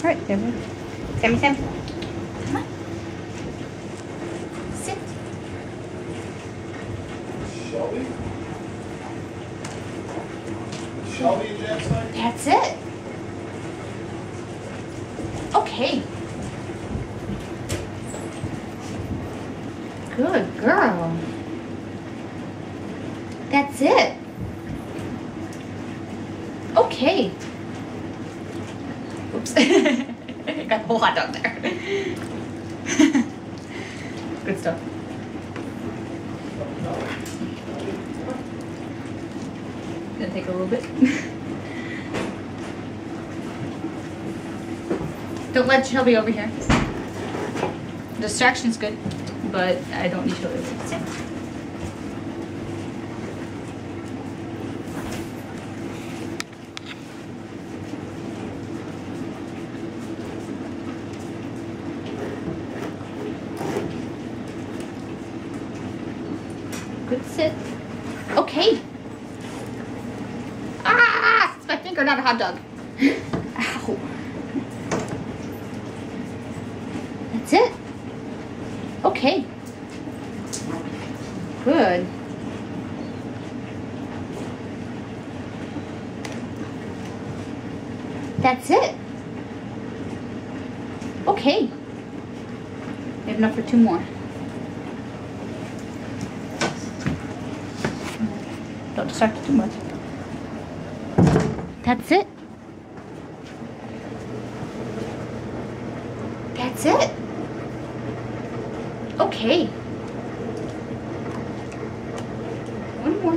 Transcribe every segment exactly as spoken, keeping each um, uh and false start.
right, there we go. Sammy, Sammy. Come on. Sit. Shelby? Shelby and Jackson? That's it. Okay. Good girl. That's it. Okay. Oops. Got the whole hot dog there. Good stuff. Gonna take a little bit. Don't let Shelby over here. Distraction's good, but I don't need Shelby over here. Sit. Good sit. Okay. Ah! It's my finger, not a hot dog. Ow. That's it. Okay. Good. That's it. Okay. We have enough for two more. Don't distract it too much. That's it. That's it. Okay. One more.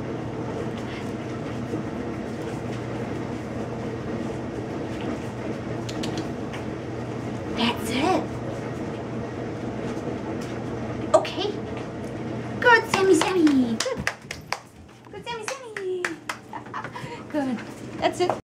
That's it. Okay. Good, Sammy, Sammy. Good. Good, Sammy, Sammy. Good. That's it.